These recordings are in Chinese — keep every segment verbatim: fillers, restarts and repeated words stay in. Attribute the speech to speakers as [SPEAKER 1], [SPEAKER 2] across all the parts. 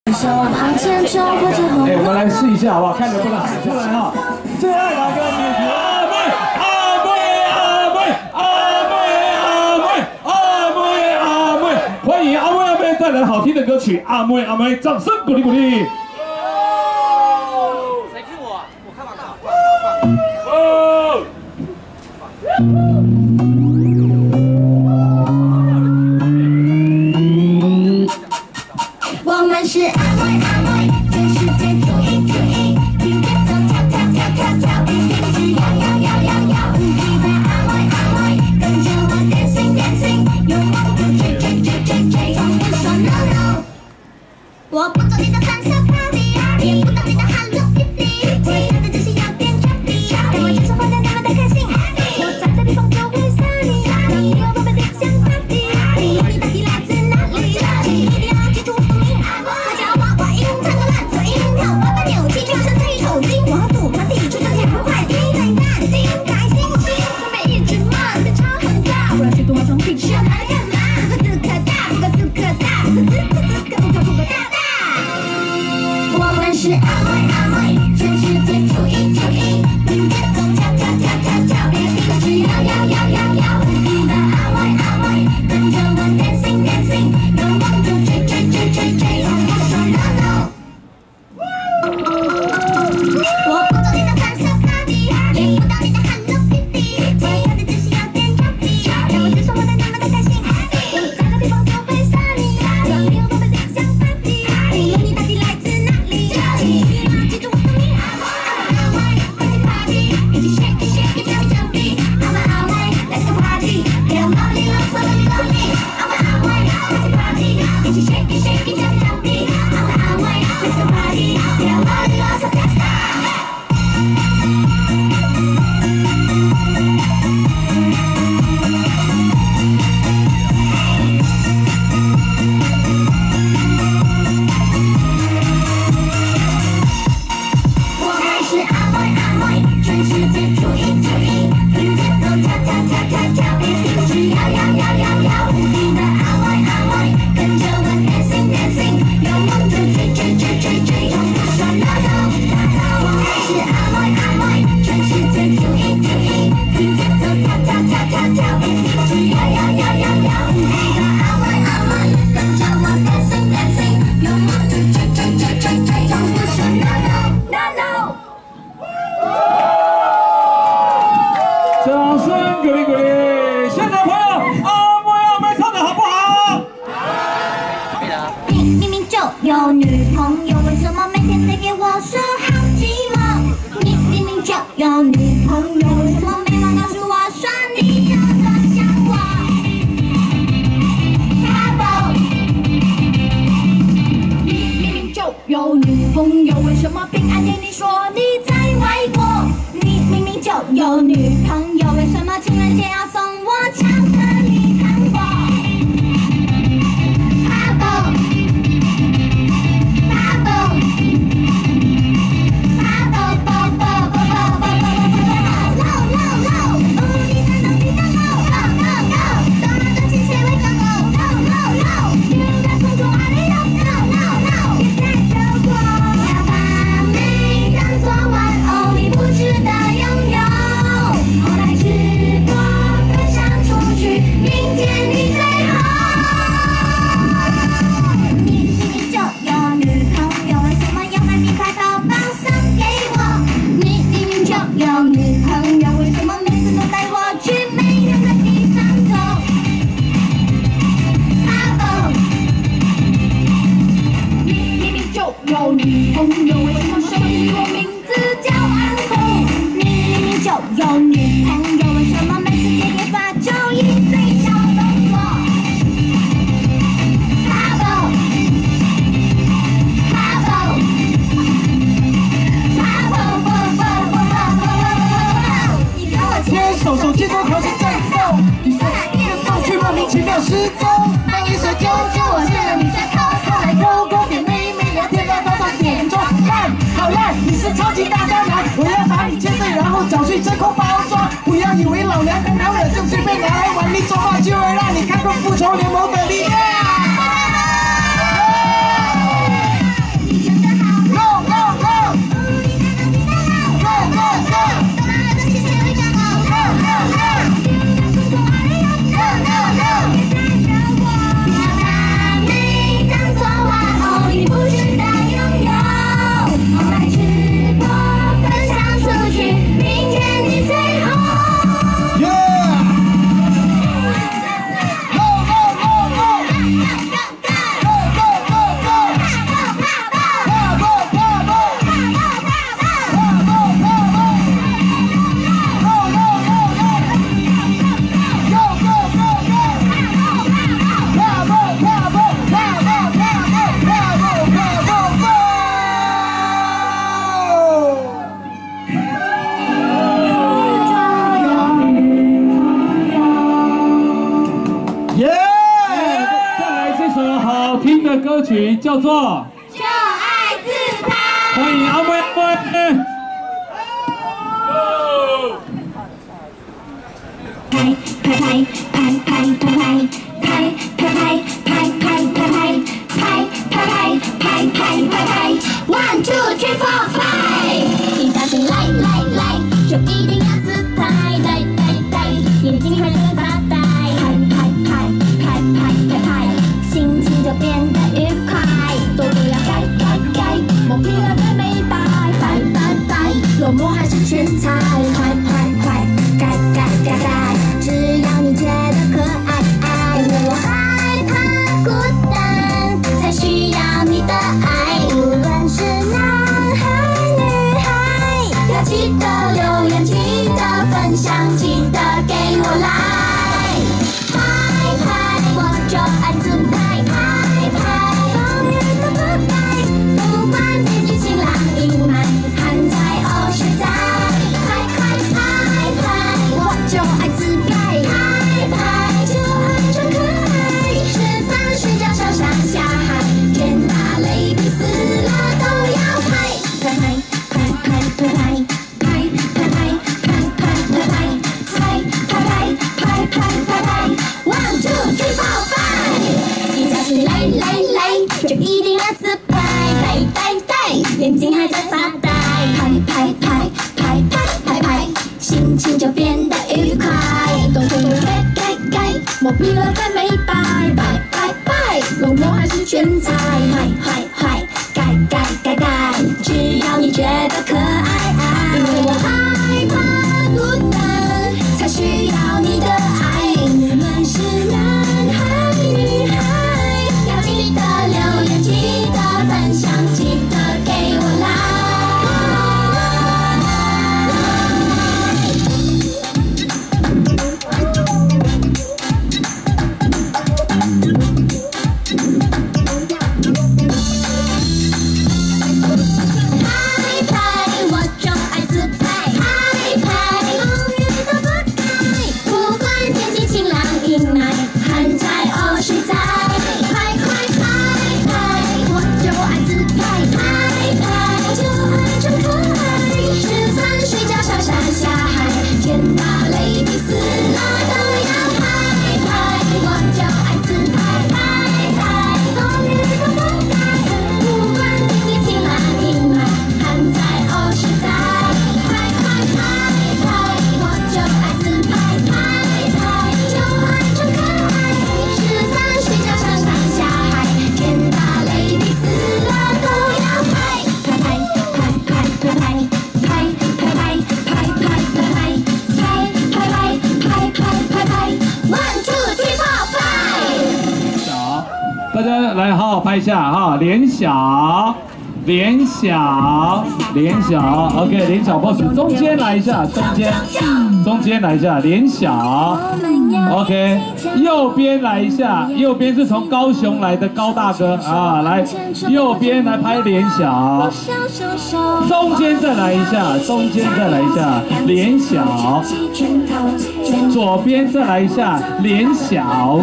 [SPEAKER 1] 手往前冲或者后。
[SPEAKER 2] 哎，我们来试一下好不好？看能不能喊出来哈！最爱哪个女团？阿妹，阿妹，阿妹，阿妹，阿妹，阿妹，欢迎阿妹阿妹带来好听的歌曲《阿妹阿妹》，掌声鼓励鼓励。
[SPEAKER 1] 我们是阿妹阿妹，全世界注意注意，听节奏跳跳跳跳跳，别停止摇摇摇摇摇。你的阿妹阿妹，跟着我 dancing dancing， 有梦就追追追追追，从不说 no no。我不懂你的粉色 party， 也不懂你的 Hello Kitty， 我要的就是要变 happy， 让我接受活得那么的开心。我在的地方就会 sunny， 让你有我们的像 party， 你到底来自哪里？一定要记住我的名。 我叫娃娃音，唱个烂嘴音，跳八八扭七，就像这一首经。我和赌团地出这条快听，很淡定，开心心，准备一直骂，变超很大。我要学多化妆品，是要拿来干嘛？不可自可大，不可自可大，不可自可自可不可不可大大。我们是阿妹阿妹，全世界注意注意，跟节奏跳跳跳跳跳，别停止摇摇摇摇摇。你的阿妹阿妹，跟着我 dancing dancing， 有梦就追追追追追。 我不懂你的粉色 party， 也不懂你的 Hello Kitty， 我要的就是要变 happy， 让我接受我的那么的开心。我在的地方就会 sunny， 让你有我们的像 party， 无论你到底来自哪里，一定要记住我的名。阿妹阿妹，let's go party， 一起 shake it shake it jump jumpy。阿妹阿妹，let's go party， 别让 lonely lonely lonely lonely。阿妹阿妹，let's go party， 一起 shake it shake it jump jumpy。阿妹阿妹，let's go party， 别让 lonely lonely lonely。
[SPEAKER 2] 掌声鼓励鼓励！现场朋友，阿妹阿妹唱的好不好？
[SPEAKER 1] 你明明就有女朋友，为什么每天谁给我说好寂寞？你明明就有女朋友，为什么每晚告诉我说你有多想我 ？Hello， 你明明就有女朋友，为什么平安夜你说你在外国？你明明就有女朋友，为什么情人节要送我巧克力糖果？ 有女朋友，为什么手机我名字叫安红？你明明就有女朋友，为什么每次接电话就一堆小动作 ？Hello， Hello， Hello， 你跟我牵手，手机都调成震动，你在哪边？过去莫名其妙失踪，帮你说救救我，现在你在偷偷来勾勾点妹。 点中烂，好烂！你是超级大渣男，我要把你切碎，然后找去真空包装。不要以为老娘很好惹，就随便拿来玩，你做梦就会让你看过复仇联盟的力量。
[SPEAKER 2] 叫做
[SPEAKER 1] 就爱自拍。
[SPEAKER 2] 欢迎阿妹阿妹。
[SPEAKER 1] 拍拍拍拍拍拍拍拍拍拍拍拍拍拍拍拍拍拍拍 ，one two three four five， 一早醒来来来，就一定要自拍，呆呆呆，眼睛还在发呆，拍拍拍拍拍拍拍，心情就变得愉快，多不要改改改，磨皮了再美白，拜拜拜，落寞还是全彩，快快快，改改改改。只要你觉得可爱，因为我害怕孤单，才需要你的爱。无论是男孩女孩，要记得留言，记得分享，记得给我来。拍拍，我就爱自拍，拍拍，风雨都不改，不管天气晴朗阴霾，还在哦谁在？快快拍拍，我就爱自拍。就一定要自拍，呆呆呆，眼睛还在发呆，拍拍拍拍拍拍拍，心情就变得愉快，动作改改改，磨皮了再美白，拜拜拜，落寞还是全彩，坏坏坏，改改改改，只要你觉得可爱，因为我害怕孤单，才需要你的爱，无论是男孩女孩。记得留言，记得分享，记得给我来。拍拍，我就爱自拍，拍拍，风雨都不改，不管天气晴朗阴霾，还在哦谁在？天大雷劈死了都要拍拍，我就爱自拍，拍拍，风雨都不改，不管天气晴朗阴霾，还在哦谁在？快快拍拍，我就爱自拍，拍拍，就爱这可爱，吃饭睡觉上山下海，天大雷劈死了都要拍，拍拍拍拍拍拍拍拍拍拍拍拍拍。one two three four five，
[SPEAKER 2] 好，大家来好好拍一下哈，脸小，脸小，脸小 ，OK， 脸小 pose， 中间来一下，中间，中间来一下，脸小 ，OK， 右边来一下，右边是从高雄来的高大哥啊，来，右边来拍脸小，中间再来一下，中间再来一下，脸小，左边再来一下，脸小。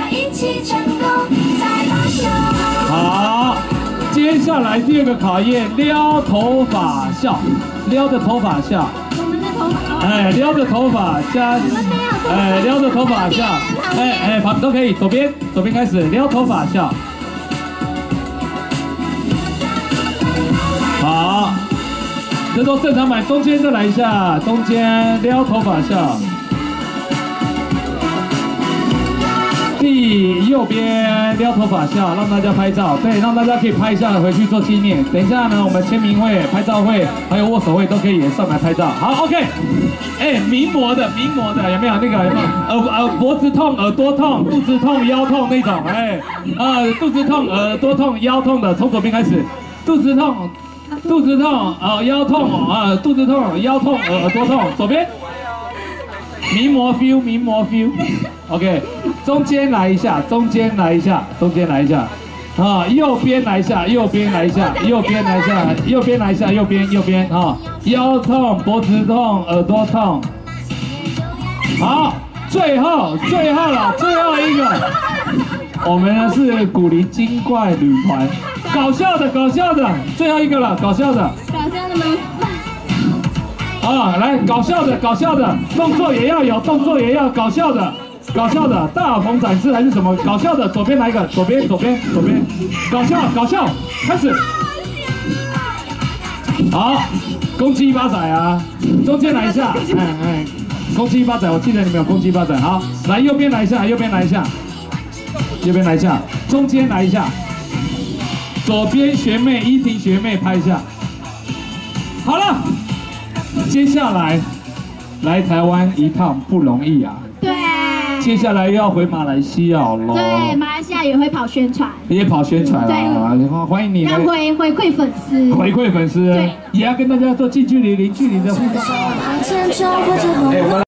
[SPEAKER 2] 好，接下来第二个考验，撩头发笑，撩着头发笑，哎，撩着头发加，哎，撩着头发笑，哎哎，旁都可以，左边左边开始撩头发笑，好，这都正常版，中间再来一下，中间撩头发笑。第右边撩头发笑，让大家拍照，对，让大家可以拍一下回去做纪念。等一下呢，我们签名会、拍照会，还有握手会都可以上来拍照。好 ，OK。哎，名模的，名模的有没有那个有没有耳耳脖子痛、耳朵痛、肚子痛、腰痛那种？哎，呃，肚子痛、耳朵痛、腰痛的，从左边开始。肚子痛，肚子痛，呃，腰痛，啊，肚子痛、腰痛、耳耳朵痛，左边。名模 feel， 名模 feel。OK。中间来一下，中间来一下，中间来一下，啊，右边来一下，右边来一下，右边来一下，右边来一下，右边右边啊，腰痛、脖子痛、耳朵痛，好，最后最后了，最后一个， 我们呢是古灵精怪旅团，搞笑的，搞笑的，最后一个了，搞笑的。
[SPEAKER 1] 搞笑的吗？
[SPEAKER 2] 啊，来，搞笑的，搞笑的，动作也要有，动作也要搞笑的，搞笑的，大鹏展示还是什么？搞笑的，左边来一个，左边，左边，左边，搞笑，搞笑，开始。好，公鸡八仔啊，中间来一下，哎哎，公鸡八仔，我记得你们有公鸡八仔，好，来右边来一下，右边来一下，右边来一下，中间来一下，左边学妹依婷学妹拍一下，好了。接下来来台湾一趟不容易啊！
[SPEAKER 1] 对。
[SPEAKER 2] 接下来又要回马来西亚喽。
[SPEAKER 1] 对，马来西亚也会跑宣传。
[SPEAKER 2] 也跑宣传啊！欢迎你来。
[SPEAKER 1] 要回回馈粉丝。
[SPEAKER 2] 回馈粉丝。对。也要跟大家做近距离、零距离的互动。